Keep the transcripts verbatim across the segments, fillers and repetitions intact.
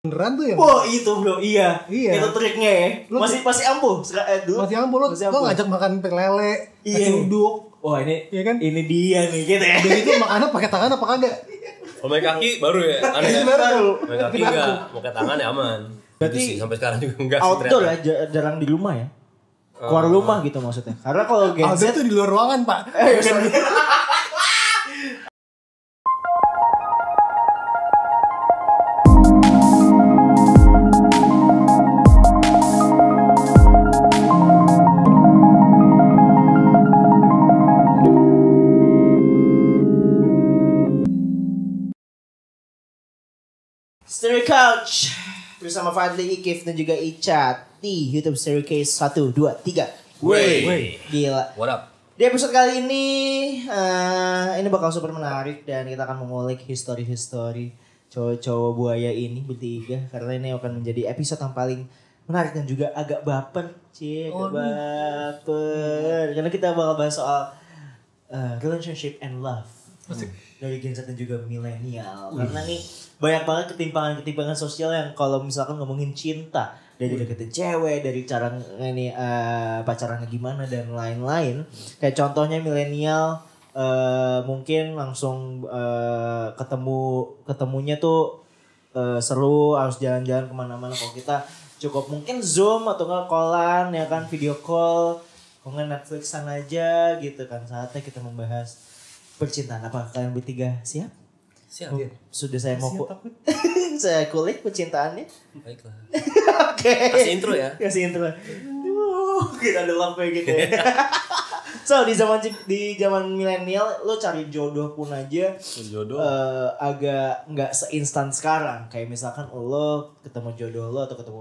beneran tuh ya. Oh itu bro, iya. Iya. Itu triknya ya. Lu, masih masih ampuh. Eh, dulu. Masih ampuh lo. Lo ngajak makan pek lele, iya. nasi uduk. Wah ini, iya kan? Ini dia nih gitu ya. Jadi itu makannya pakai tangan apa kagak? Kalau main kaki baru ya. Aneh ya. Baru. Main kaki enggak, mau ke tangan ya aman. Berarti sih, sampai sekarang juga enggak. Outdoor ya, jarang di rumah ya. Keluar uh. rumah gitu maksudnya. Karena kalau Gen Z itu di luar ruangan pak. Eh, Stereo Couch bersama Fadli, Ikif dan juga Ica di YouTube Stereo Case satu, dua, tiga. Wey, gila. What up? Di episode kali ini uh, ini bakal super menarik dan kita akan mengulik history-history cowok-cowok buaya ini bertiga karena ini akan menjadi episode yang paling menarik dan juga agak baper, cie, agak oh, baper. Karena kita bakal bahas soal uh, relationship and love. Hmm. Dari Gen Z dan juga milenial. Karena nih banyak banget ketimpangan-ketimpangan sosial yang kalau misalkan ngomongin cinta, dari deketin cewek, dari cara ini uh, pacarannya gimana dan lain-lain. Kayak contohnya milenial uh, mungkin langsung uh, ketemu ketemunya tuh uh, seru, harus jalan-jalan kemana-mana. Kalau kita cukup mungkin Zoom atau nggak callan ya kan, video call, kalau nggak Netflixan aja gitu kan. Saatnya kita membahas percintaan. Apa kalian bertiga siap? Siap. Oh, sudah saya mau saya kulik percintaannya. Baiklah. Oke. Okay. Kasih intro ya. Kasih intro. Uh, kita ada lampu gitu ya. So di zaman di zaman milenial lo cari jodoh pun aja jodoh uh, agak nggak seinstan sekarang. Kayak misalkan lo ketemu jodoh lo atau ketemu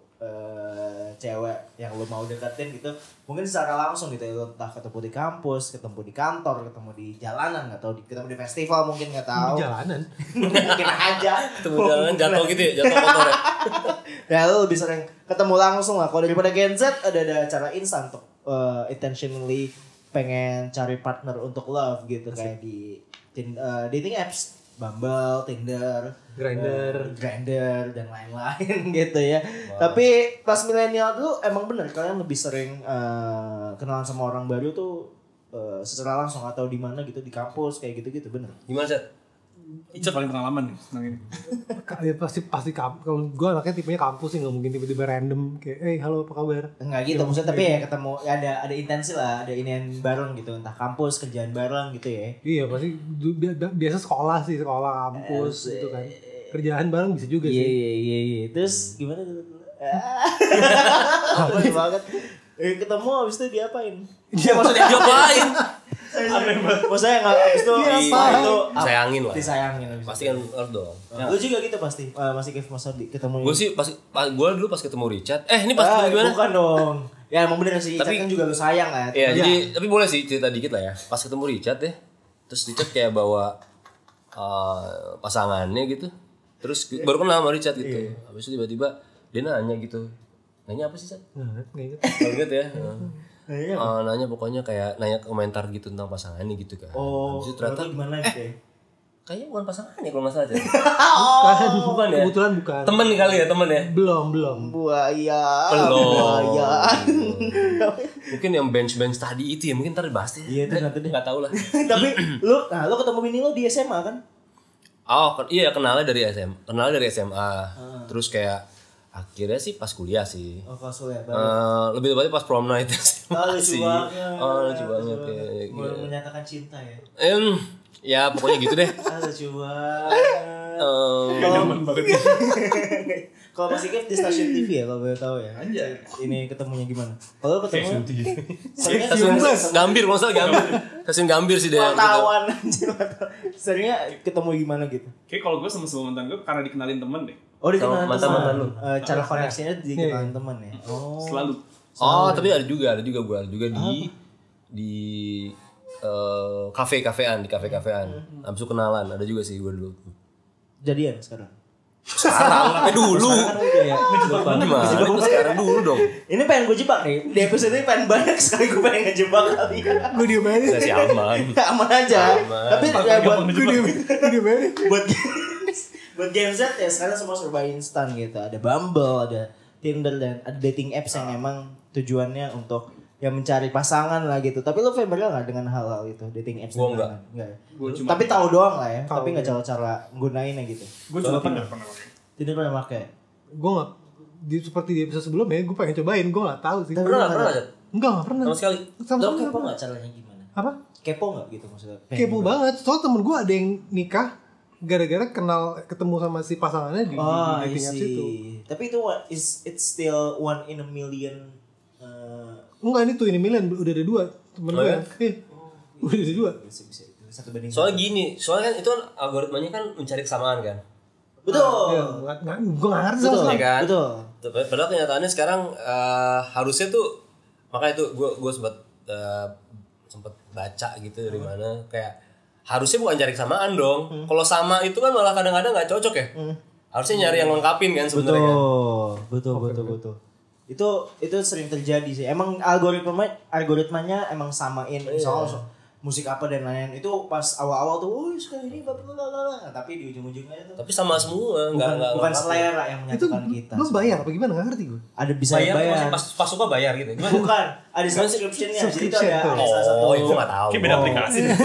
uh, cewek yang lo mau deketin gitu, mungkin secara langsung gitu ya, lo entah ketemu di kampus, ketemu di kantor, ketemu di jalanan, nggak tahu, ketemu di festival mungkin nggak tahu. Di jalanan. Mungkin aja. Ketemu di jalanan jatuh gitu ya, jatuh motor ya. Ya lo lebih sering ketemu langsung lah. Kalau daripada Gen Z ada ada cara instan untuk uh, intentionally pengen cari partner untuk love gitu. Masih. Kayak di uh, dating apps, Bumble, Tinder, Grindr, uh, Grindr dan lain-lain gitu ya. Wow. Tapi pas milenial tuh emang bener kalian lebih sering uh, kenalan sama orang baru tuh uh, secara langsung atau di mana gitu, di kampus kayak gitu-gitu, bener. Gimana sih? Ica paling pengalaman nih senang ini. Ya pasti pasti kampus. Kalau gue anaknya tipenya kampus sih, nggak mungkin tiba-tiba random kayak, eh hey, halo apa kabar? Enggak gitu, ya, maksudnya tapi ya ketemu ya ada ada intensi lah, ada inian bareng gitu, entah kampus kerjaan bareng gitu ya. Iya pasti biasa sekolah sih, sekolah kampus eh, gitu kan. Kerjaan bareng bisa juga iya, sih. Iya iya iya. Terus hmm. gimana tuh? Apa banget? Eh ketemu abis itu diapain? Dia maksudnya diapain? Maksudnya nggak abis itu itu sayangin lah. Disayangin abis. Pasti kan harus dong. Ya. Lu juga gitu pasti. Uh, masih kayak masa ketemu. Gue sih pas, pas gue dulu pas ketemu Richard. Eh ini pas ah, ketemu gimana? Bukan dong. Ya emang bener sih. Tapi kan juga lu sayang kan. Iya, ya. Jadi tapi boleh sih cerita dikit lah ya. Pas ketemu Richard ya. Terus Richard kayak bawa uh, pasangannya gitu. Terus baru kenal sama Richard gitu. Iya. Habis itu tiba-tiba dia nanya gitu. Nanya apa sih, Sat? Nggak inget. Nggak inget ya. Nanya, uh, nanya pokoknya kayak nanya komentar gitu tentang pasangannya gitu kan. Oh, habis itu ternyata gimana gitu ya? Eh, kayaknya bukan pasangannya kalau nggak salah aja. Bukan, bukan ya? Kebetulan bukan. Temen kali ya, temen ya? Belum, belum. Buaya. Belum. Buaya. Mungkin yang bench-bench tadi itu ya, mungkin ntar dibahas ya. Iya, itu nanti deh. Nggak tahu lah. Tapi lu, nah lu ketemu bini lu di S M A kan? Oh, iya kenalnya dari S M A. Kenalnya dari S M A. Hmm. Terus kayak akhirnya sih pas kuliah sih. Oh, pas kuliah. Uh, lebih tepatnya pas prom night sih. Oh, lucu banget. Oh, lucu banget kayak. Gitu. Menyatakan cinta ya. Em, ya pokoknya gitu deh. Ah, lucu banget. Um, nyaman banget. Kalau masih Ikif di stasiun T V ya kalau boleh tahu ya. Anjay. Ini ketemunya gimana? Kalau ketemu stasiun Gambir, kalau salah Gambir. Stasiun Gambir sih deh. Wartawan anjir. Seringnya ketemu gimana gitu? Kayak kalau gue sama semua mantan gue karena dikenalin temen deh. Oh, dikenalin mantan-mantan lu. Uh, cara koneksinya dikenalin teman ya. Oh. Selalu. Oh, tapi ada juga, ada juga gue, ada juga di di uh, kafe-kafean, di kafe-kafean. Habis itu kenalan, ada juga sih gue dulu. Jadian sekarang. Sekarang, eh dulu. Ya. Gimana? Itu sekarang dulu dong. Ini pengen gue jebak nih. Di episode ini pengen banyak sekali gue pengen ngejebak kali. Gue diem aja. Saya sih aman. Aman aja. Aman. Tapi ya buat gue diem, gue diem aja. Buat Buat Gen Z ya sekarang semua serba instan gitu. Ada Bumble, ada Tinder dan ada dating apps yang emang tujuannya untuk ya mencari pasangan lah gitu. Tapi lo familiar nggak dengan hal-hal itu dating apps? Gua enggak. Enggak. Ya? Gua cuma Tapi tahu doang lah ya. Tahu, Tapi nggak iya. cara-cara nggunainnya gitu. gue cuma Tinder pernah pakai. Tinder pernah pakai. Gue nggak di seperti di episode sebelumnya gue pengen cobain, gue nggak tahu sih. Tapi Pernah lu nggak pernah Jat? Enggak nggak pernah. Sama sekali. Sama Lo sekali kepo nggak nggak caranya gimana? Apa? Kepo nggak gitu maksudnya? Kepo banget. Soalnya temen gue ada yang nikah gara-gara kenal ketemu sama si pasangannya di, Oh, di I dating apps itu. see. Tapi itu what is it's still one in a million. Uh, Enggak, ini tuh ini Milan udah ada dua temen Oh, gue. ya? Iya. Udah ada dua. bisa bisa itu satu banding. Soalnya gini, soalnya kan itu kan algoritmanya kan mencari kesamaan kan. betul. Ya, nggak- nggak- gue nggak ngerti sama Betul. sekali. Ya kan? Betul. Tapi padahal kenyataannya sekarang eh, harusnya tuh makanya itu gue gue sempat eh, sempat baca gitu dari mana kayak harusnya bukan cari kesamaan dong. Hmm. Kalau sama itu kan malah kadang-kadang nggak cocok ya. Harusnya nyari yang lengkapin kan sebenarnya kan. Betul, betul, betul, betul. Itu itu sering terjadi sih. Emang algoritma algoritmanya emang samain soal so- musik apa dan lain-lain. Itu pas awal-awal tuh, "Oh, suka ini bla bla bla bla." Nah, tapi di ujung-ujungnya itu Tapi sama semua, nggak bukan, nggak bukan lengkapin. selera yang Itu menyatukan kita. lo bayar apa gimana nggak ngerti gue. Ada bisa Bayar, bayar. maksudnya pas pas suka bayar gitu. Gimana? Bukan, ada subscription-nya. Jadi itu Subscription ada, tuh. ada salah satu. Oh, itu nggak tahu. Kayak beda aplikasi deh.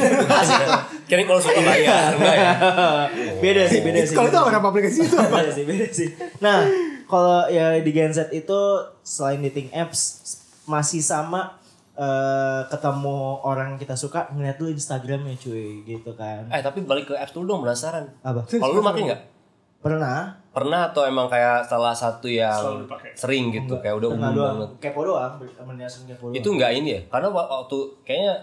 Kira kalau suka bayar, enggak ya? Beda sih, beda sih. Kalau itu apa aplikasi itu apa? beda sih, beda sih. Nah, kalau ya di Gen Z itu selain dating apps masih sama eh, ketemu orang yang kita suka ngeliat dulu Instagramnya cuy gitu kan. Eh tapi balik ke apps dulu dong penasaran. Apa? Kalau lu makin nggak? Pernah? Pernah atau emang kayak salah satu yang Selalu dipakai. sering gitu kayak udah Pernah umum doang. banget. Kepo doang, berdasarkan kepo doang. Itu nggak ini ya? Karena wa- waktu kayaknya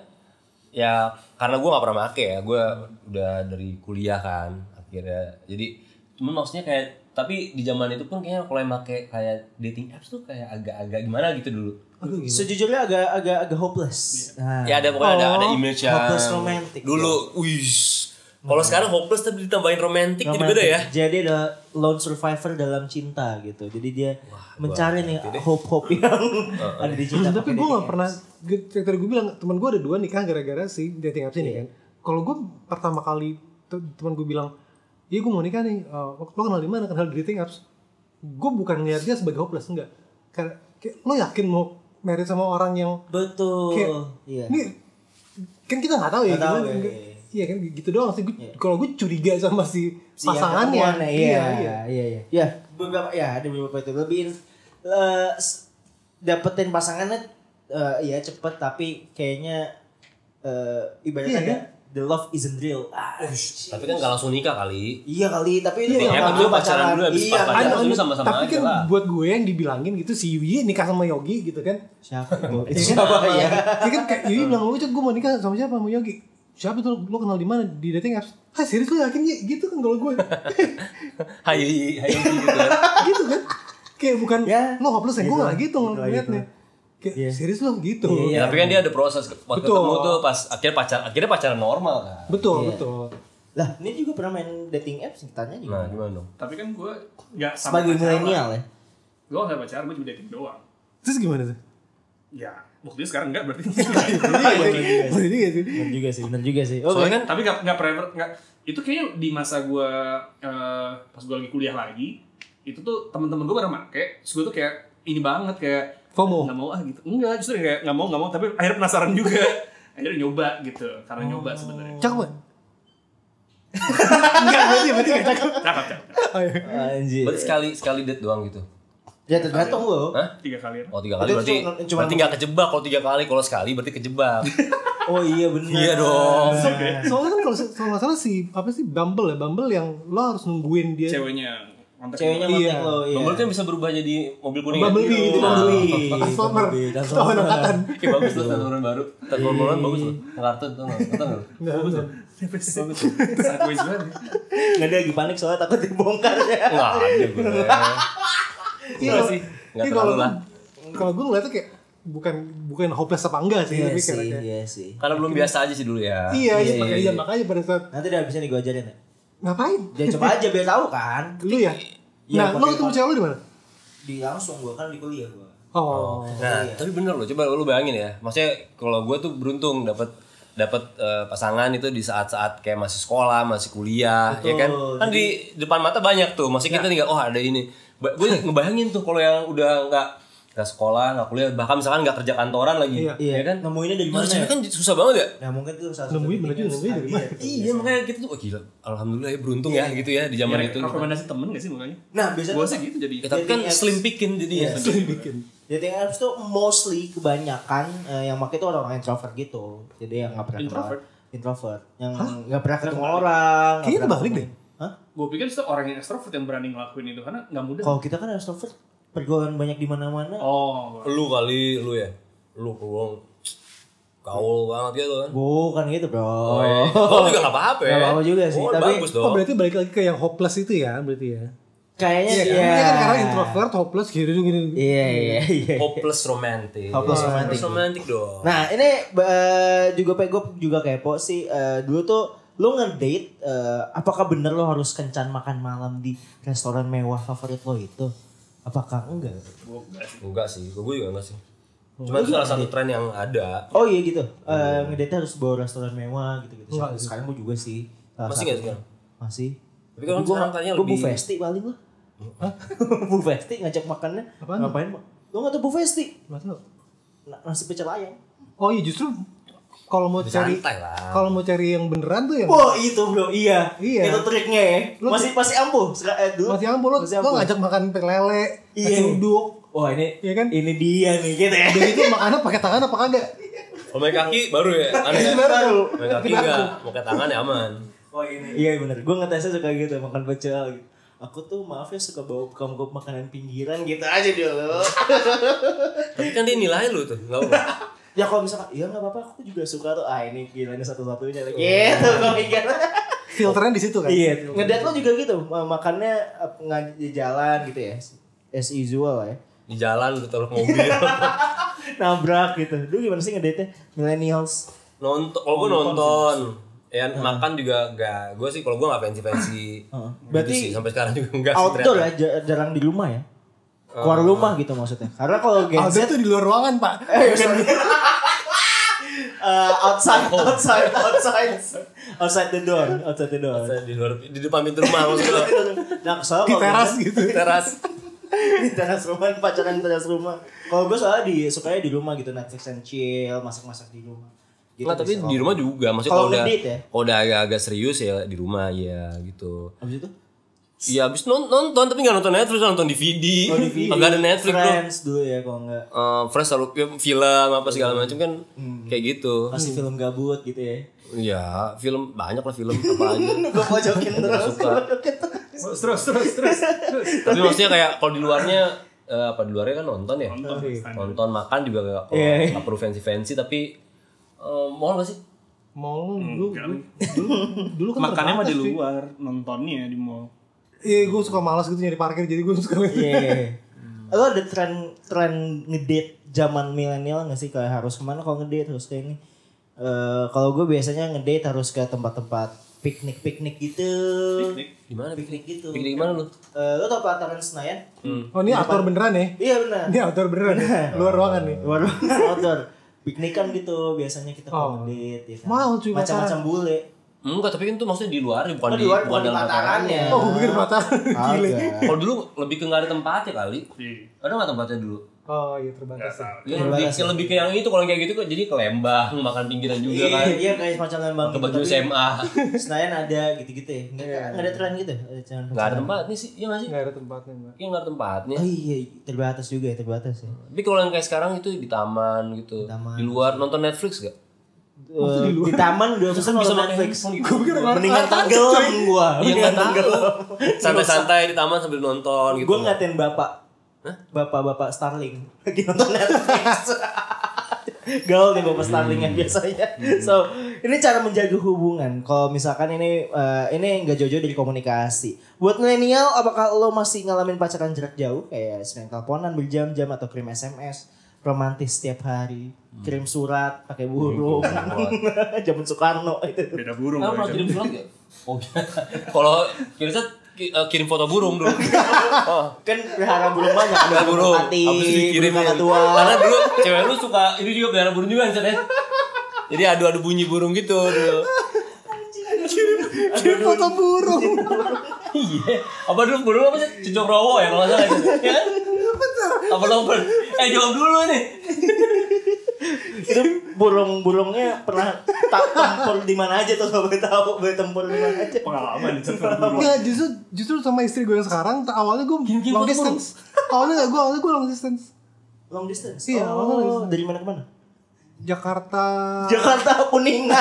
ya karena gue nggak pernah make ya, gue udah dari kuliah kan akhirnya. Jadi cuman maksudnya kayak tapi di zaman itu pun kayaknya kalau yang make kayak dating apps tuh kayak agak-agak gimana gitu dulu. Sejujurnya agak agak agak hopeless. Nah, Ya ada pokoknya ada ada Oh, image yang hopeless romantic. dulu. Wih. Kalau sekarang hopeless tapi ditambahin romantic jadi romantic. beda ya. Jadi ada lone survivor dalam cinta gitu. Jadi dia mencari nih hope-hope yang ada di cinta. Tapi pakai gue dating nggak apps. pernah. Yang tadi gue bilang teman gue ada dua nikah gara-gara si dating apps ini kan. Kalau gue pertama kali te- teman gue bilang, iya gue mau nikah nih. Uh, lo kenal di mana? Kenal di dating apps. Gue bukan ngeliat dia sebagai hopeless, enggak. Karena kayak, lo yakin mau married sama orang yang Betul. kayak Iya. ini kan kita nggak tahu ya Nggak tahu, gimana. iya, Iya. Iya kan gitu doang sih. Gua- Kalau gue curiga sama si, Si yang pasangannya. ketemuannya, iya, iya. iya, iya, iya. Ya, beberapa ya ada beberapa itu lebih eh, s- dapetin pasangannya eh, ya cepet tapi kayaknya eh, ibaratnya Iya, ada kan? the love isn't real. Ah, Tapi kan nggak langsung nikah kali. iya kali, tapi itu Iya, yang tapi dulu pacaran dulu, habis Iya, pas pacaran. kan? Ada- Maksudnya ada- sama-sama tapi aja kan lah. buat gue yang dibilangin gitu si Yui nikah sama Yogi gitu kan. Siapa itu? Itu Iya, siapa ya? Dia kan kayak Yui bilang, lu Cok gue mau nikah sama siapa? Sama Yogi. Siapa tuh? Lo kenal di mana? Di dating apps. Ah serius lo yakin ya? Gitu kan kalau gue. Hayu hayu gitu kan. Gitu kan. Kayak bukan Ya, lo hopeless ya. Gue gitu. gak gitu Gitu lah, ngeliatnya. Kayak Iya. serius lo gitu. Iya, Ya, tapi kan dia ada proses waktu Betul. ketemu tuh pas akhirnya pacar akhirnya pacaran normal kan. Betul, Iya. betul. Lah, ini juga pernah main dating apps tanya juga. Nah, gimana dong? Tapi kan gue nggak sama Sebagai pacaran. milenial ya. Gue nggak pacaran, gue cuma dating doang. Terus gimana tuh? Ya, buktinya sekarang enggak berarti. Bener juga sih. Benar juga sih, benar juga sih. Oh, Soalnya kan Tapi nggak nggak forever nggak. Itu kayaknya di masa gue eh, pas gue lagi kuliah lagi, itu tuh teman-teman gue pada make. Terus gue tuh kayak ini banget kayak FOMO. nggak mau ah gitu. Enggak, justru kayak nggak mau nggak mau. Tapi akhirnya penasaran juga. Akhirnya nyoba gitu, karena nyoba sebenarnya. Cakep kan? Enggak, berarti berarti gak cakep. Cakep cakep. Oh, iya. anjir. berarti sekali sekali date doang gitu. Ya tergantung lo. Hah? Tiga kali. Oh tiga kali Itu berarti cuma- cuma- berarti nggak kejebak kalau tiga kali kalau sekali berarti kejebak. Oh iya benar. Iya dong. Soalnya kan kalau kalau nggak salah si apa sih Bumble ya, Bumble yang lo harus nungguin dia. Ceweknya kontak Ceweknya Iya. mantek lo, iya. Bumble kan bisa berubah jadi mobil kuning. Bumble ya? Bee, itu Nah. Bumble Bee. Bumblebee, Transformer. Bumblebee, Tahun Transformer. angkatan. Ih bagus loh taturan baru. Taturan bagus loh. Kartun tuh nggak? Nonton nggak? Nggak, bener. Sideways banget. Nggak, dia lagi panik soalnya takut dibongkar ya. Nggak ada gue. Iya Nggak sih. Nggak Iya, kalau terlalu lah. kalau gue ngeliatnya kayak bukan bukan hopeless apa enggak sih, Iya tapi sih, kayak iya sih. Karena belum biasa aja sih dulu ya. iya, iya, Iya, makanya iya, iya, iya. makanya pada saat Nanti udah bisa nih gue ajarin ya. ngapain? Dia coba aja biar tahu kan. Lu ya? Iya, Nah, lo pakai ketemu kon- cewek lu di mana? Di langsung gue kan di kuliah gue. Oh. Nah, Iya. tapi bener loh, coba lu bayangin ya. Maksudnya kalau gue tuh beruntung dapat dapat uh, pasangan itu di saat-saat kayak masih sekolah, masih kuliah, Betul, ya kan? Kan jadi- di depan mata banyak tuh. Masih kita tinggal, oh ada ini. Ba- gue ngebayangin tuh kalau yang udah nggak nggak sekolah, nggak kuliah, bahkan misalkan nggak kerja kantoran lagi, Iya. Iya ya kan? Nemuinnya dari Nah, mana? cewek Ya? kan susah banget ya. Nah mungkin itu salah Nemuin bener juga, nemuin dari mana? Iya makanya kita tuh, oh gila, alhamdulillah ya beruntung ya gitu ya di zaman Ya, itu. rekomendasi temen gak sih makanya? Nah biasanya Gue tuh sih gitu jadi. Ya, tapi kan Dating apps. slim picking jadi Iya. ya. Sering bikin. dating apps tuh mostly kebanyakan eh, yang pakai itu orang-orang introvert gitu. Jadi yang nggak pernah Introvert? kenal introvert, yang nggak pernah ketemu orang. nggak Kayaknya pernah kebalik ketemu- deh. Hah? Gue pikir itu orang yang extrovert yang berani ngelakuin itu karena nggak mudah. Kalau kita kan extrovert, pergaulan banyak di mana-mana. Oh, Lu kali lu ya, lu lu gaul banget gitu kan. Bukan gitu bro. Oh, iya. Oh, juga gak apa-apa ya. Nggak apa-apa juga sih, Oh, tapi- bagus Oh dong. berarti balik lagi ke yang hopeless itu ya berarti ya. Kayaknya Iya kan? ya. Dia kan karena introvert, hopeless gitu gini. Iya iya iya. Hopeless romantic. Hopeless romantic. Hopeless romantic dong. Nah ini eh, juga pe gue juga kepo sih. Eh, dulu tuh lo ngedate, eh, apakah bener lo harus kencan makan malam di restoran mewah favorit lo itu? Apakah enggak? gue enggak sih. Enggak sih, gue juga enggak sih. Cuma itu salah satu tren yang ada. Oh iya gitu. Eh, ngedate harus bawa restoran mewah gitu-gitu. Enggak Sekarang, sekarang gue juga sih. salah Masih nggak satunya. sekarang? Masih. Tapi kan sekarang tanya gue lebih- Bu Festi paling lo. Hah? Bu Festi ngajak makannya. Apaan? Ngapain Pak? Lo nggak tahu Bu Festi? Nggak tahu. Na- Nasi pecel ayam. Oh iya justru kalau mau cari Santai lah. kalau mau cari yang beneran tuh yang Wah itu bro, iya. Iya. Itu triknya ya. Lu- masih masih ampuh. Seka- eh, dulu. masih ampuh lo, Masih lo ampuh. ngajak makan pek lele, Iya. nasi uduk, Wah ini, Iya kan? ini dia nih gitu ya. dan itu makannya pakai tangan apa kagak? Kalau main kaki baru ya, aneh ya. Baru. Main kaki enggak, mau ke tangan ya aman. Oh ini. Iya bener. Gue ngetesnya suka gitu makan pecel gitu. Aku tuh maaf ya suka bawa kamu makanan pinggiran gitu aja dulu. Tapi kan dia nilai lu tuh, enggak apa. Ya kalau misalkan, iya nggak apa-apa, aku juga suka tuh. Ah ini gilanya satu-satunya lagi. Gitu gue mikir. Filternya di situ kan? Iya. Ngedate lo juga gitu, ma- makannya eh, nggak di jalan gitu ya, as usual ya. Di jalan lu taruh mobil. Nabrak gitu. Dulu gimana sih ngedate-nya? Millennials. Nonton, kalau gue nonton. Ya makan juga enggak. Gue sih kalau gue enggak fancy-fancy. Heeh. Berarti Berarti sih sampai sekarang juga enggak sih outdoor ternyata. ya, j- jarang di rumah ya. Keluar rumah gitu maksudnya. Karena kalau Gen Aldo Z tuh di luar ruangan pak. eh sorry. Uh, outside, outside, outside, outside the door, outside the door. Saya di luar di depan pintu rumah maksudnya. Nah, kesel Di kalau teras kan, gitu. Teras. di teras rumah, pacaran di teras rumah. Kalau gue soalnya di sukanya di rumah gitu, Netflix and chill, masak-masak di rumah. Gitu Enggak, tapi bisa. di rumah juga. Maksudnya Kalau kalau udah ngedate ya? kalau udah agak-agak serius ya di rumah ya gitu. Abis itu? Iya abis non- nonton tapi nggak nonton Netflix, nonton D V D. Oh, di video. Nggak ada Netflix bro. Friends dulu ya kalau enggak. Eh, Fresh selalu film apa segala macam kan kayak gitu. Masih film gabut gitu ya. Iya film banyak lah film apa aja. Gue pojokin terus. suka. pojokin terus. Terus terus terus. Tapi maksudnya kayak kalau di luarnya eh, apa di luarnya kan nonton ya. Nonton. Nonton makan juga nggak kalau Iya, iya. nggak perlu fancy fancy tapi eh, mau nggak sih? Mau dulu Enggak. dulu dulu kan Makannya mah di terbatas, cuy. luar, nontonnya di mall. Iya gue suka malas gitu nyari parkir jadi gue suka. Iya. Lo ada tren tren ngedate zaman milenial nggak sih, kayak harus kemana kalau ngedate harus kayak ini? Eh kalau gue biasanya ngedate harus ke tempat-tempat piknik-piknik gitu. Piknik. Di mana? Piknik gitu. Piknik di mana lu? Eh, lo tau pelataran Senayan? Oh ini outdoor beneran ya? Iya benar. Ini outdoor beneran ya? Luar ruangan nih. Luar outdoor. Piknikan gitu biasanya kita kalau Oh. ngedate ya kan. Mau, cuy, Macam-macam bule. Enggak, tapi kan itu maksudnya di luar bukan Oh, di, di luar, bukan di dalam pelatarannya. Oh gue pikir mata. Gile. Agak. Kalau dulu lebih ke nggak ada tempatnya kali. Iya. Ada nggak tempatnya dulu? Oh iya terbatas. Nggak ya. tahu. Ya, Terbatas lebih, ya. lebih ke yang itu kalau kayak gitu kok jadi ke Lembang makan pinggiran juga Iya, kan. iya kayak semacam lembang. Ke baju tapi S M A. Senayan ada gitu-gitu ya. Enggak enggak ada tren gitu. Ada tren. Nggak ada tempatnya sih, iya nggak sih? Nggak ada tempatnya mbak. Iya nggak ada tempatnya. Oh iya, terbatas juga ya, terbatas ya. Tapi kalau yang kayak sekarang itu di taman gitu, Di taman. di luar nonton Netflix gak? Eh, di, taman udah susah bisa nonton main Netflix. handphone gitu. Gue pikir Mendingan tenggelam gua. Iya Mendingan nggak tahu. tenggelam. Santai-santai di taman sambil nonton gitu. Gue ngatain bapak. Bapak-bapak Starling lagi nonton Netflix. Gaul nih bapak Starling yang biasanya. So, ini cara menjaga hubungan. Kalau misalkan ini eh, ini nggak jauh-jauh dari komunikasi. Buat milenial, apakah lo masih ngalamin pacaran jarak jauh kayak sering teleponan berjam-jam atau kirim S M S romantis setiap hari, kirim surat pakai burung, zaman Soekarno itu. Beda burung. Kamu kalau pernah itu. kirim surat gak? Oh, kalau kirim surat ki- eh, kirim foto burung dulu. Oh. Kan pelihara burung banyak, ada Ada burung, hati, habis dikirimin. burung kakak tua. Karena dulu cewek lu suka ini juga pelihara burung juga kan, ya? Jadi adu-adu bunyi burung gitu dulu. Kirim foto burung. Iya. Apa dulu burung apa sih? Cucuk rowo ya kalau nggak salah itu. Ya kan? Apa lompet? Eh jawab dulu nih. Itu burung-burungnya pernah tak tempur di mana aja tuh, kalau boleh tahu boleh tempur di mana aja. Pengalaman di sekolah dulu. Enggak, justru justru sama istri gue yang sekarang ta- awalnya gue Kirim-kirim long foto distance. Awalnya enggak, gue awalnya gue long distance. Long distance. Iya, oh, long distance. dari mana ke mana? Jakarta. Jakarta Kuningan.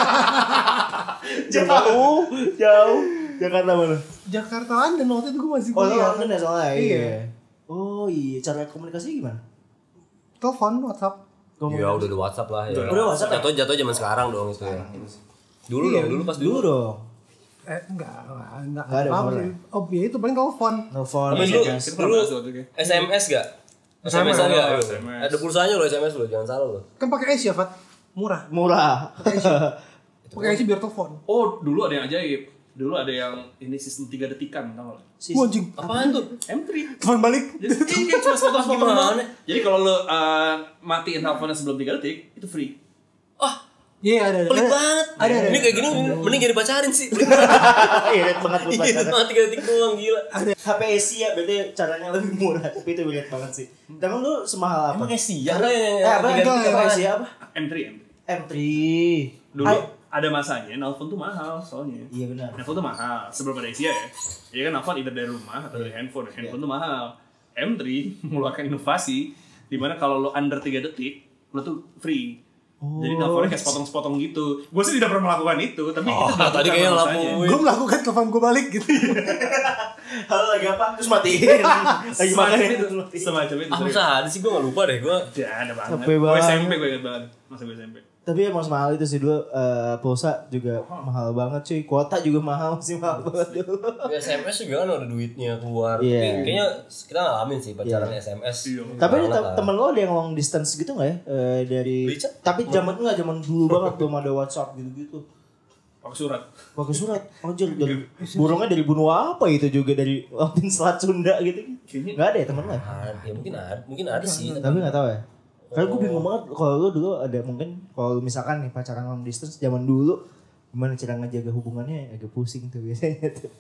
jauh, jauh. Jakarta mana? Jakarta London waktu itu gue masih Oh, kuliah. London ya soalnya. Iya. Iya. Oh iya, cara komunikasinya gimana? Telepon, WhatsApp. Ya udah ada WhatsApp lah ya. Udah WhatsApp ya? Jatuh jatuh zaman sekarang dong itu ya. Dulu Iya, dong, dulu pas Dulu dulu. dong. Eh enggak, enggak, enggak, Nggak ada apa nomor sih. ya? Oh, ya itu paling telepon. Telepon. Tapi Iya, dulu kan? Kita pernah dulu bahas waktu itu. S M S gak? S M S S M S. enggak? S M S. Ada pulsanya loh S M S loh, jangan salah loh. Kan pakai Asia, Fat. Murah. Murah. Pakai Asia biar telepon. Oh, dulu ada yang ajaib. Dulu ada yang ini sistem tiga detikan, tau gak? Wah, anjing. Apaan tuh? M tiga. Telepon balik. Jadi kayak cuma sepotong-sepotong Gimana? doang. Jadi kalau lo uh, matiin teleponnya sebelum tiga detik, itu free. Ah, Iya, ada ada. pelit Ada. banget. Ada, ada. Ini kayak gini mending jadi pacarin sih. Irit banget buat Iya, pacaran. cuma tiga detik doang gila. H P Asia berarti caranya lebih murah, tapi itu irit banget sih. Emang lu semahal apa? Emang Asia kan Eh, apa tiga itu detik H P apaan? Asia apa? M tiga, M tiga. M tiga. Dulu Hai. ada masanya nelfon tuh mahal soalnya. Iya benar. Nelfon tuh mahal sebelum ada Asia ya. Jadi kan nelfon either dari rumah atau dari handphone. Handphone tuh mahal. M tiga mengeluarkan inovasi di mana kalau lo under tiga detik, lo tuh free. Jadi nelfonnya kayak sepotong-sepotong gitu. Gue sih tidak pernah melakukan itu, tapi Oh, itu dilakukan tadi kayaknya masanya. ngelakuin. Gue melakukan telepon gue balik gitu. Halo lagi apa? Terus matiin. Lagi makan Semacam itu itu. terus matiin. Semacam itu. Ah, serius. masa ada sih gue gak lupa deh gue. Ya, ada banget. Capek Gue banget. S M P gue ingat banget. Masa gue S M P. Tapi emang semahal itu sih dulu, eh, pulsa juga mahal banget cuy. Kuota juga mahal, masih mahal banget dulu. S M S juga kan ada duitnya keluar. Iya. Tapi kayaknya kita ngalamin sih pacaran Iya. S M S. Iya. Tapi ada Banget tem- lah. temen lo ada yang long distance gitu nggak ya? Eh, dari Richard? tapi zaman enggak zaman dulu banget belum ada WhatsApp gitu-gitu. Pakai surat. Pakai surat. Anjir dari burungnya dari benua apa itu juga dari Latin Selat Sunda gitu. Kayaknya- Enggak ada ya temen lo? ya? Ah, ya mungkin ada, mungkin ada sih. Tapi nggak tahu ya. Karena gue bingung banget kalau lu dulu ada mungkin kalau lu misalkan nih pacaran long distance zaman dulu gimana cara ngejaga hubungannya agak pusing tuh biasanya tuh.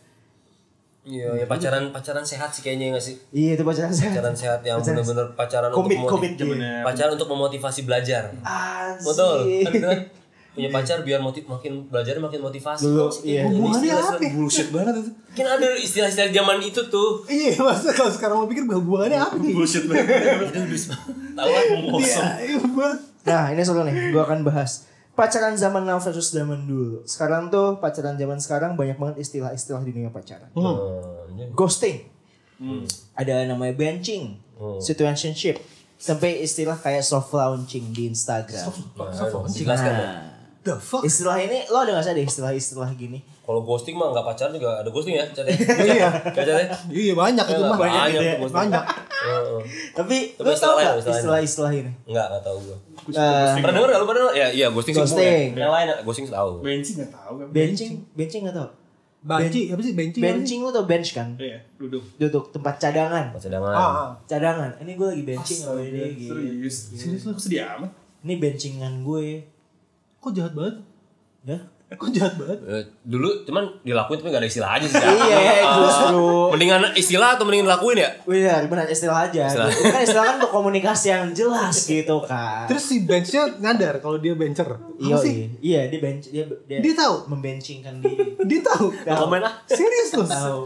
Iya, ya pacaran pacaran sehat sih kayaknya nggak sih? Iya itu pacaran saya. Pacaran sehat yang Pacaran benar-benar pacaran Komit, untuk komit, memotiv- iya. pacaran untuk memotivasi belajar. Asik. Betul. Kan gitu kan? Punya pacar biar motiv makin belajar makin motivasi. Dulu, Kok sih iya. kayak gini Hubungannya istilah- apa? Bullshit banget itu. Mungkin ada istilah-istilah zaman itu tuh. Iya, masa kalau sekarang lo pikir hubungannya apa nih? Bullshit banget. Itu udah tahu lah Iya, iya banget. Nah ini seru nih, gue akan bahas pacaran zaman now versus zaman dulu. Sekarang tuh pacaran zaman sekarang banyak banget istilah-istilah di dunia pacaran. Hmm. Ghosting, Hmm. ada namanya benching, Hmm. situationship, sampai istilah kayak soft launching di Instagram. Nah, dijelaskan ya. The fuck? Istilah ini lo ada nggak sih ada istilah-istilah gini? Kalau ghosting mah nggak pacaran juga ada ghosting ya, Cat ya? Iya. Nggak, Cat ya? Iya banyak itu mah. Banyak gitu ya. tuh ghosting. Banyak. Heeh. Tapi Tapi lo tau istilah lain, gak istilah lain. istilah-istilah ini? Enggak, enggak tahu gua. Eh, Pernah denger enggak lu pernah denger? Ya, iya ghosting sih Ghosting. gua ya. Yang lain ghosting tahu. Benci nggak tahu kan? benching, benching nggak tau? Banci, apa sih benci? Benching lo tau bench kan? Iya, duduk. Duduk tempat cadangan. Cadangan. Ah, ah. Cadangan. Ini gue lagi benching sama dia gitu. Serius. Serius lu sedih amat. Ini benchingan gue. Kok jahat banget? Ya? Kok jahat banget? Eh, dulu cuman dilakuin tapi gak ada istilah aja sih. Iya, justru. Mendingan istilah atau mendingin lakuin ya? Benar, benar istilah aja. Istilah. Itu kan istilah kan untuk komunikasi yang jelas gitu kan. Terus si benchnya nyadar kalau dia bencher. Iya, Apa sih? iya, dia bench dia dia, Dia tahu? membenchingkan diri. Dia tahu. Tahu. Komen ah. Serius loh. Tahu.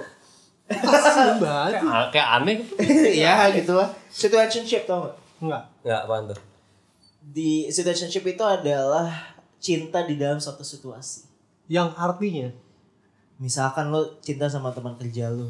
Asli banget. Kayak, kayak aneh. Ya, gitu lah. Situationship tau gak? Enggak. Enggak, apaan tuh? Di situationship itu adalah cinta di dalam suatu situasi. Yang artinya. Misalkan lo cinta sama teman kerja lo.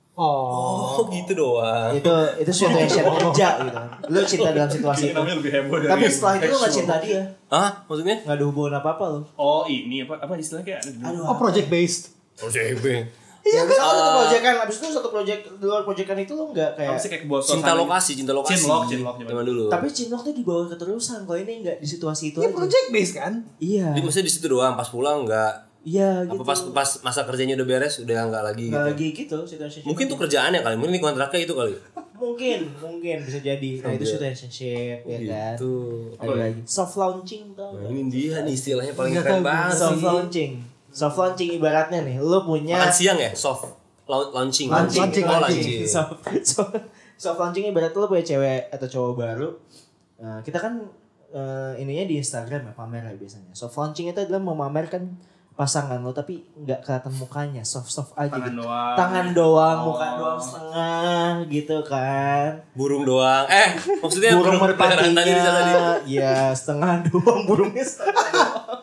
Oh. Oh, gitu doang. Itu itu situation kerja gitu kan. Lo cinta dalam situasi Ini itu. namanya lebih heboh dari Tapi setelah itu lo gak seksual. cinta dia. Hah? Maksudnya? Gak ada hubungan apa-apa lo. Oh, ini apa apa istilahnya kayak ada dulu. Aduh. Oh, project based. Oh, C B. Iya, bisa kan satu proyekan, abis itu satu proyek di luar proyekan itu lo nggak kayak. Apa sih kayak kebosan. Cinta lokasi, cinta lokasi. Cinlok, cinlok zaman Zaman dulu. Tapi cinlok tuh dibawa keterusan, kalau ini nggak di situasi itu Ini aja. project based kan? Iya. Di maksudnya di situ doang, pas pulang enggak. Iya gitu. Apa pas pas masa kerjanya udah beres udah enggak lagi Nggak gitu. lagi gitu situasi. Mungkin tuh kerjaannya kali, mungkin ini kontraknya itu kali. Mungkin, mungkin bisa jadi. Nah, itu situationship ya kan. Itu. Ada lagi soft launching tau. Nah, ini dia nih istilahnya paling Nggak keren tahu. banget Soft sih. launching. Soft launching ibaratnya nih, lu punya Makan siang ya, soft Lau- launching. launching, Launching, Oh, launching. launching. soft, soft, soft launching ibaratnya lu punya cewek atau cowok baru. Nah, kita kan uh, ininya di Instagram ya, pamer ya biasanya. Soft launching itu adalah memamerkan pasangan lo tapi nggak kelihatan mukanya, soft soft aja Tangan gitu. doang. Tangan doang, Oh. muka doang setengah gitu kan. Burung doang. Eh, maksudnya Burung peliharaan tadi di sana tadi. merpatinya, ya setengah doang, burungnya setengah doang.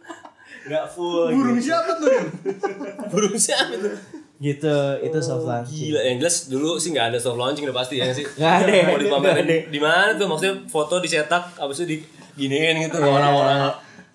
Nggak full. Burung gitu. siapa tuh? Burung siapa itu? Gitu, itu soft launching. Gila, yang jelas dulu sih nggak ada soft launching udah pasti ya sih. Nggak ada ya? Mau dipamerin Nggak ada. di mana tuh? Maksudnya foto dicetak, abis itu diginiin gitu ke orang-orang.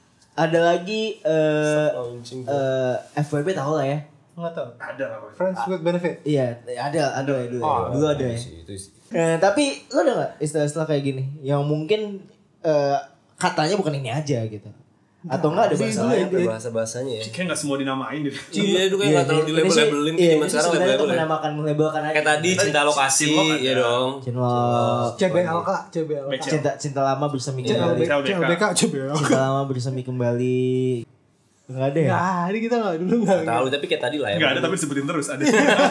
Ada lagi eh Launching. eh F W B tahu lah ya. Nggak tahu. Ada lah. Pak. Friends with benefit. Iya, ada ada ya dulu. ya. Dulu ada ya. Itu sih. Eh, tapi lo ada nggak istilah-istilah kayak gini yang mungkin eh, katanya bukan ini aja gitu, atau enggak ada Jadi bahasa dulu lain? ya, Ada bahasa-bahasanya ya. Kayak nggak semua dinamain deh. Iya, itu kayak nggak terlalu ini sih- dilabel-labelin iya, kayak zaman ini sekarang sebenarnya tuh label-label ya. menamakan melabelkan aja. Kayak tadi cinta lokasi, Cinlok ada. iya dong. Cinlok, C B L K, C B L K. Becel. cinta cinta lama bersemi kembali, C L B K, C L B K, C B L K. cinta lama bersemi kembali. Enggak ada ya? Nggak ada, kita nggak dulu nggak. Tahu tapi kayak tadi lah ya. Nggak ada tapi disebutin terus. Ada.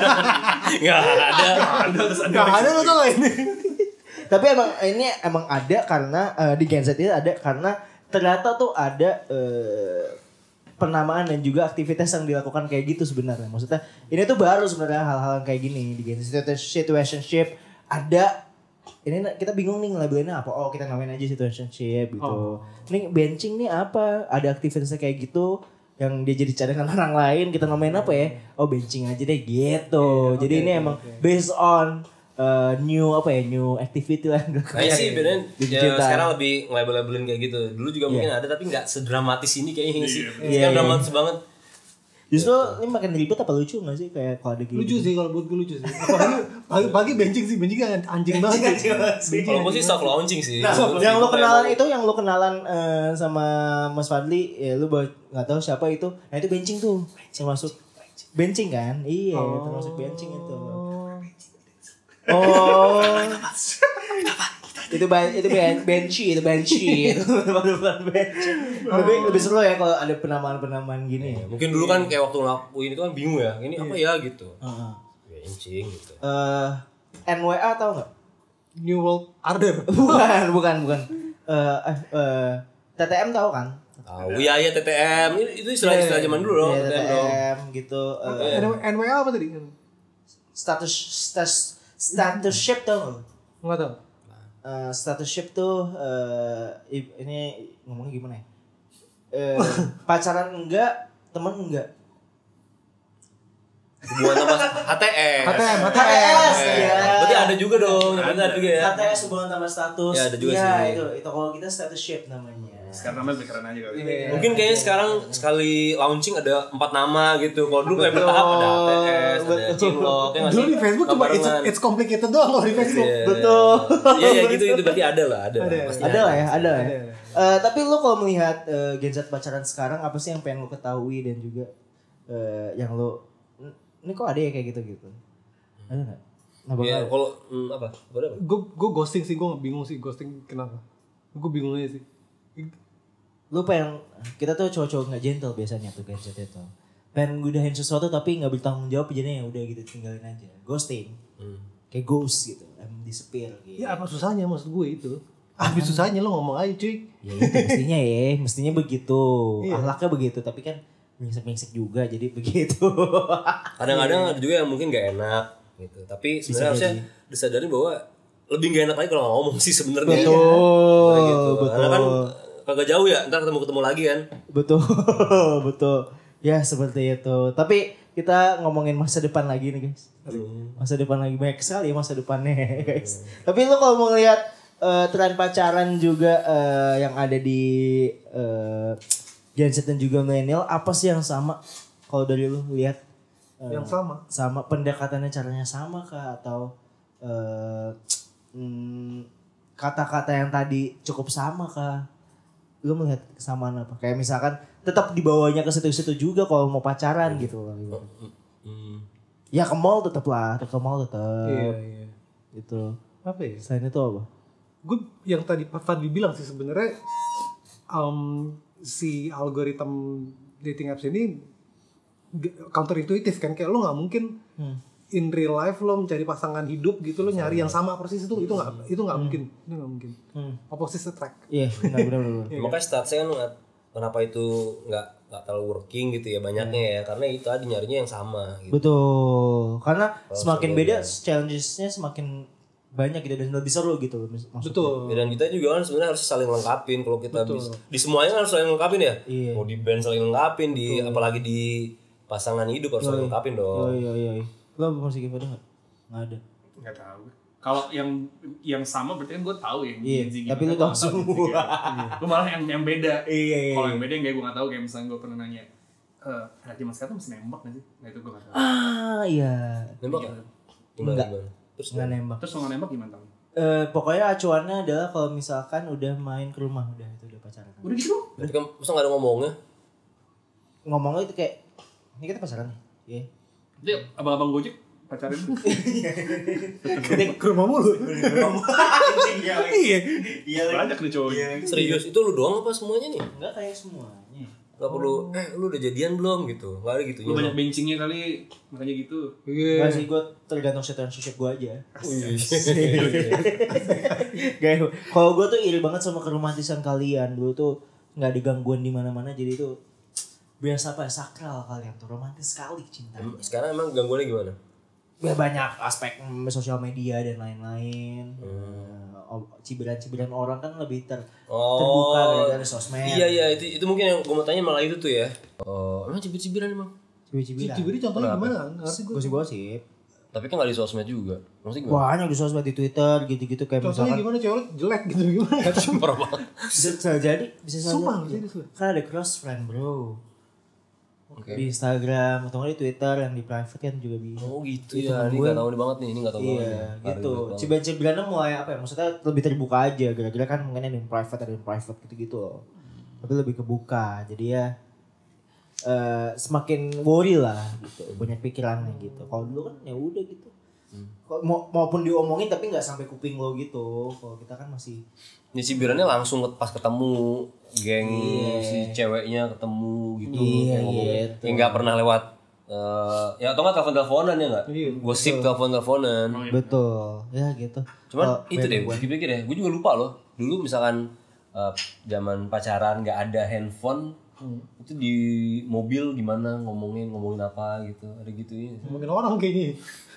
Nggak ada. Ada terus ada. Nggak ada lo tau nggak ini? Tapi emang ini emang ada karena eh, di Gen Z itu ada karena ternyata tuh ada eh, penamaan dan juga aktivitas yang dilakukan kayak gitu sebenarnya. Maksudnya ini tuh baru sebenarnya hal-hal yang kayak gini di Gen Z. Situationship ada. Ini na- kita bingung nih labelinnya apa. Oh, kita namain aja situationship gitu. Oh. Ini benching nih apa? Ada aktivitasnya kayak gitu yang dia jadi cadangan orang lain, kita namain apa ya? Oh, benching aja deh gitu. Iya, Jadi oke, ini oke, emang oke. based on uh, new apa ya? New activity lah. Kayaknya sih bedanya Di ya, cinta. sekarang lebih nge-label-labelin kayak gitu. Dulu juga Iya. mungkin ada tapi nggak sedramatis ini kayaknya sih. Iya, Sekarang iya. dramatis banget. Justru ini makin ribet apa lucu gak sih kayak kalau ada gini? Lucu sih kalau buat gue lucu sih. Apalagi pagi, pagi benching sih, benching kan anjing banget. Anjing banget sih. Kalau gue sih soft launching sih. Nah, Dulu yang lo gitu, kenalan kayak itu, yang lo kenalan eh, sama Mas Fadli, ya lu baru nggak tahu siapa itu. Nah itu benching tuh, termasuk benching kan? Iya, termasuk benching itu. Oh, itu ban itu ben benchy itu benchy itu bukan benchy. Lebih lebih seru ya kalau ada penamaan-penamaan gini. Ya, mungkin dulu kan kayak waktu ngelakuin itu kan bingung ya. Ini apa ya gitu. Heeh. Benching gitu. Eh, N W A tau nggak? New World Order. Bukan, bukan, bukan. Eh, eh, eh, T T M tahu kan? Tahu ya ya T T M. Itu istilah-istilah zaman dulu dong. Iya, T T M dong. T T M gitu. eh, N W A apa tadi? status status statusship tuh. Nggak tahu. Uh, statusship tuh eh, i- ini ngomongnya gimana ya? Eh, pacaran enggak, teman enggak. Hubungan sama H T S. H T M, H T H T S, Eh, ya. Berarti ada juga dong. Berarti ada juga ya. H T S hubungan sama status. Ya, ada juga Iya, sih. itu itu kalau kita statusship namanya. Sekarang namanya lebih keren aja kali. Iya. Mungkin kayaknya sekarang sekali launching ada empat nama gitu. Kalau dulu kayak bertahap ada H T S, ada Betul. Cinlok, ya nggak Dulu sih? di Facebook cuma it's, Barengan. it's complicated doang kalau di Facebook. Iya. Betul. Iya ya gitu itu berarti ada lah, ada. Ada. lah, pasti Ada lah ya, ada lah ya. Ada. Eh, tapi lu kalau melihat eh, Gen Z pacaran sekarang apa sih yang pengen lu ketahui dan juga eh, yang lu ini kok ada ya kayak gitu gitu? Ada nggak? Nah, Ya, bakal- kalau hmm, apa? Apa apa? Gue gue ghosting sih, gue bingung sih ghosting kenapa. Gue bingung aja sih. lu pengen kita tuh cowok-cowok nggak gentle biasanya tuh Gen Z itu. Pengen ngudahin sesuatu tapi nggak bertanggung jawab jadinya ya udah gitu tinggalin aja. Ghosting. Hmm. Kayak ghost gitu, em disappear gitu. Ya apa susahnya maksud gue itu? Habis susahnya lo ngomong aja cuy. Ya itu mestinya ya, mestinya begitu. Iya. Akhlaknya begitu, tapi kan mingsek-mingsek juga jadi begitu. Kadang-kadang ada juga yang mungkin gak enak gitu. Tapi sebenarnya harusnya disadarin bahwa lebih gak enak lagi kalau nggak ngomong sih sebenarnya. Betul, Karena gitu. betul. Karena kan kagak jauh ya, ntar ketemu-ketemu lagi kan. Betul, betul. Ya seperti itu. Tapi kita ngomongin masa depan lagi nih guys. Masa depan lagi banyak sekali masa depannya guys. Tapi lu kalau mau ngeliat eh, tren pacaran juga eh, yang ada di eh, Gen Z dan juga milenial, apa sih yang sama? Kalau dari lu lihat eh, Yang sama. sama pendekatannya caranya sama kah atau eh, hmm, kata-kata yang tadi cukup sama kah? Lu melihat kesamaan apa? Kayak misalkan tetap dibawanya ke situ-situ juga kalau mau pacaran gitu. Hmm. Ya ke mall tetap lah, ke mall tetap. Iya iya. Itu. Apa ya? Selain itu apa? Gue yang tadi Pak Fadli bilang sih sebenarnya um, si algoritma dating apps ini counter intuitif kan, kayak lo nggak mungkin hmm. in real life lo mencari pasangan hidup gitu lo nyari yang sama persis itu itu nggak itu nggak hmm. mungkin itu nggak mungkin hmm. opposite attract. Iya benar benar benar. Makanya statsnya kan kenapa itu nggak nggak terlalu working gitu ya banyaknya hmm. ya karena itu tadi nyarinya yang sama. Gitu. Betul karena kalo semakin beda challengesnya semakin banyak gitu dan lebih seru gitu maksudnya. Betul. Dan kita juga kan sebenarnya harus saling lengkapin kalau kita bisa, di semuanya kan harus saling lengkapin ya. Iya. Mau di band saling lengkapin di betul. Apalagi di pasangan hidup harus saling lengkapin dong. Iya iya iya. Lo masih gimana enggak? Enggak ada. Enggak tahu. Kalau yang yang sama berarti kan gue tahu yang iya, Gen Z tapi lu tahu semua. Gue malah yang yang beda. Iya iya. Kalau yang beda yang kayak gue nggak tahu kayak misalnya gue pernah nanya, eh anak zaman sekarang masih nembak nggak sih? Nah itu gue nggak tahu. Ah iya. Nembak ya? Gimana Enggak. gimana? Terus nggak nembak. Terus nggak nembak gimana tau? Uh, pokoknya acuannya adalah kalau misalkan udah main ke rumah udah itu udah pacaran. Udah gitu? Berarti kan masa nggak ada ngomongnya? Ngomongnya itu kayak ini kita pacaran nih. Iya. Jadi abang-abang Gojek pacaran. Kita ke rumah mulu. Iya. Iya. Banyak nih cowok. Serius itu lu doang apa semuanya nih? Enggak kayak semuanya. Gak perlu, eh lu udah jadian belum gitu. Gak ada gitu. Lu banyak benchingnya kali, makanya gitu. Iya. Gak sih, gue tergantung situationship gue aja. Gak, kalau gue tuh iri banget sama keromantisan kalian. Dulu tuh gak digangguan di mana-mana, jadi tuh biasa apa ya, sakral kalian tuh, romantis sekali cintanya. Sekarang emang gangguannya gimana? Ya banyak aspek mm, sosial media dan lain-lain. Hmm. Cibiran-cibiran orang kan lebih ter oh, terbuka dari sosmed. Iya iya itu itu mungkin yang gue mau tanya malah itu tuh ya. Oh, emang cibir-cibiran emang? Cibir-cibiran. Cibir contohnya gimana? Ngerti gue. Gosip-gosip. Tapi kan gak di sosmed juga. Maksudnya gimana? Banyak di sosmed, di Twitter gitu-gitu kayak contohnya misalkan. Gimana cewek jelek gitu gimana? Parah banget. Bisa jadi, bisa saja. Sumpah, ya. Kan ada cross friend, Bro. Okay. Di Instagram atau di Twitter yang di private kan juga bisa. Oh gitu ya. Ini enggak tahu nih banget nih, ini enggak tahu iya, banget. Iya, gitu. Cibiran-cibirannya mulai apa ya? Maksudnya lebih terbuka aja. Gara-gara kan mungkin ada yang private, ada yang private gitu-gitu loh. Tapi lebih kebuka. Jadi ya uh, semakin worry lah gitu. Banyak pikirannya gitu. Kalau dulu kan ya udah gitu. Hmm. Ma maupun diomongin tapi nggak sampai kuping lo gitu. Kalau kita kan masih ini cibirannya langsung pas ketemu geng yeah. si ceweknya ketemu gitu yeah, kayak ngomong gitu. yang nggak pernah lewat uh, ya atau nggak telepon teleponan ya nggak yeah, gosip telepon teleponan oh, iya. Betul ya gitu cuman oh, itu deh pikir-pikir ya gue juga lupa loh dulu misalkan uh, zaman pacaran nggak ada handphone hmm. itu di mobil gimana ngomongin ngomongin apa gitu ada gitu ya ngomongin orang kayaknya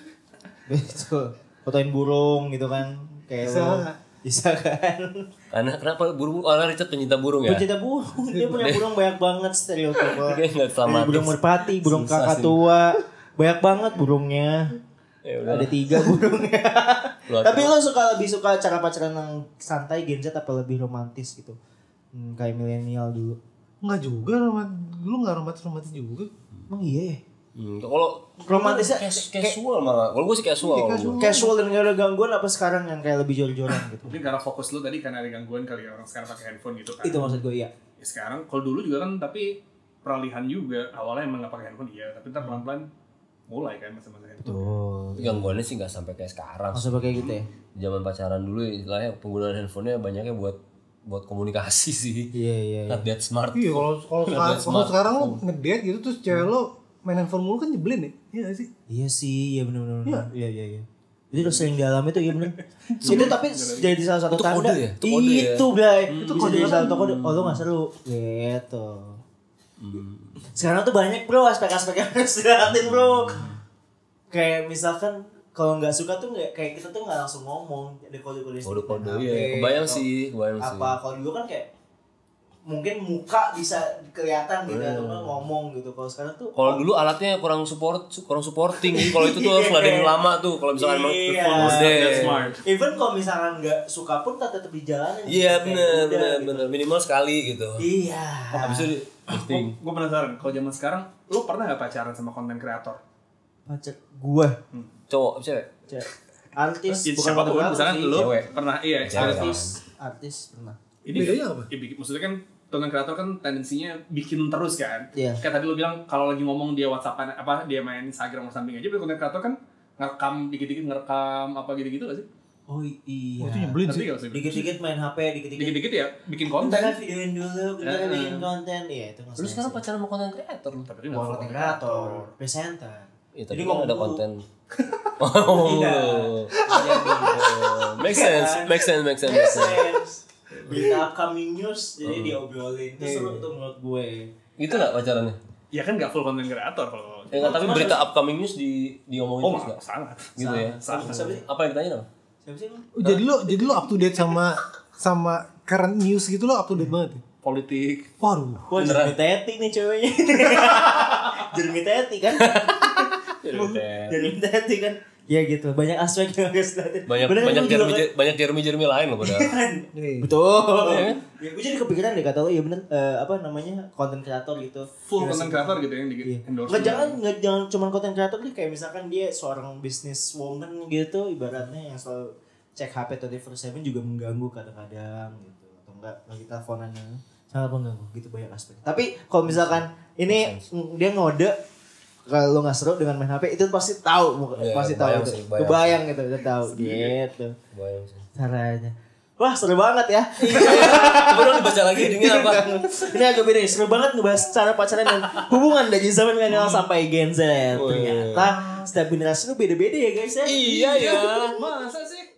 betul fotoin burung gitu kan kayak bisa lo, bisa kan karena kenapa burung karena Richard pencinta burung ya pencinta burung dia punya burung banyak banget stereotip burung merpati burung kakatua banyak banget burungnya ya, ada tiga burungnya tapi lo suka lebih suka cara pacaran yang santai Gen Z apa lebih romantis gitu hmm, kayak milenial dulu nggak juga lu nggak romantis romantis juga emang iya ya Hmm, kalau romantisnya casual malah. Kalau gue sih casual. Casual, casual dan gak ada gangguan apa sekarang yang kayak lebih jor-joran gitu. Mungkin karena fokus lu tadi karena ada gangguan kali ya orang sekarang pakai handphone gitu kan. Itu maksud gue ya. Ya sekarang kalau dulu juga kan tapi peralihan juga. Awalnya emang enggak pakai handphone iya, tapi ntar pelan-pelan mulai kan masa-masa handphone. Betul. Gangguannya sih enggak sampai kayak sekarang. Masa pakai gitu ya. Zaman pacaran dulu istilahnya penggunaan handphonenya banyaknya buat buat komunikasi sih. Iya iya. Not that smart. Iya kalau kalau sekarang, kalau sekarang lo ngedate gitu terus cewek lo main handphone mulu kan nyebelin ya? Iya gak sih? Iya sih, iya bener-bener. Iya, iya, iya. iya. Jadi udah sering dalam itu iya bener. Itu tapi jadi salah satu itu tanda. Kode ya? Itu kode ya? Itu Bray. Hmm. Itu bisa jadi salah satu kode. Oh lu gak seru. Gitu. Hmm. Sekarang tuh banyak bro aspek-aspek yang harus dilihatin bro. Kayak misalkan kalau nggak suka tuh nggak kayak kita tuh nggak langsung ngomong. Ada kode-kode. Kode-kode iya. Kebayang sih, kebayang sih. Apa kalau dulu kan kayak mungkin muka bisa kelihatan gitu atau hmm. ngomong gitu. Kalau sekarang tuh kalau dulu alatnya kurang support kurang supporting jadi kalau itu tuh harus ngadain lama tuh kalau misalkan emang iya. Smart. Even kalau misalkan nggak suka pun tetap di jalanan. Iya benar benar benar minimal sekali gitu. Iya. Habis itu posting. Gue penasaran kalau zaman sekarang lu pernah nggak pacaran sama konten kreator? Pacar gue. Hmm. Cowok cewek. Cewek. Artis ya, bukan siapa pun misalkan lu cewek. pernah iya artis artis pernah. Ini bedanya apa? Ya, maksudnya kan konten kreator kan tendensinya bikin terus kan. Yeah. Kayak tadi lu bilang kalau lagi ngomong dia WhatsApp apa dia main Instagram atau something aja, konten kreator kan ngerekam dikit-dikit ngerekam apa gitu-gitu gak sih? Oh iya. Oh, itu nyebelin Ngerti sih. gak sih? Dikit-dikit main H P, dikit-dikit. Dikit-dikit ya bikin konten. Bentar videoin dulu, bentar Eh, bikin eh. konten. Iya itu Lu maksudnya. sekarang pacaran sama konten creator lu. Tapi kan Bukan konten kreator, presenter. Ya, Jadi tapi kan ngomong ada dulu. konten. Oh. Tidak. Jadi, Make sense, make sense, make sense. Make sense. Berita upcoming news jadi diobrolin. Itu seru tuh menurut gue. Gitu enggak pacarannya? Ya kan gak full konten kreator kalau. Ya enggak, tapi berita upcoming news di diomongin Oh, terus enggak? sangat. Gitu ya. Sangat. Siapa sih? Apa yang ditanya dong? Siapa sih lu? Oh, jadi lo jadi lo up to date sama sama current news gitu lo up to date banget ya? Politik. Waduh. Wah, Jeremy Teti nih ceweknya. Jeremy Teti kan? Jeremy Teti kan? Ya gitu, banyak aspek yang harus dilihatin. Banyak Bener kan banyak lu juga Jeremy kan? banyak Jeremy Jeremy lain loh padahal. Nih. Betul. Iya kan? Ya, gue jadi kepikiran deh kata lo, ya bener eh, apa namanya konten kreator gitu. Full Gila konten sih. kreator gitu yang di Iya. endorse. Nggak jangan nggak jangan cuma konten kreator deh, kayak misalkan dia seorang business woman gitu, ibaratnya yang selalu cek H P dua puluh empat tujuh juga mengganggu kadang-kadang gitu, atau enggak lagi teleponannya sangat mengganggu gitu, banyak aspek. Tapi kalau misalkan ini mm, dia ngode kalau lo nggak seru dengan main H P itu pasti tahu, Iya, pasti tahu kebayang itu. sih, kebayang. Kebayang gitu, udah tahu gitu Bayang sih. caranya. Wah seru banget ya. Coba dong dibaca lagi ujungnya apa? Ini agak beda, seru banget ngebahas cara pacaran dan hubungan dari zaman milenial sampai Gen Z. Ternyata setiap generasi itu beda-beda ya guys ya. Iya ya. Masa sih?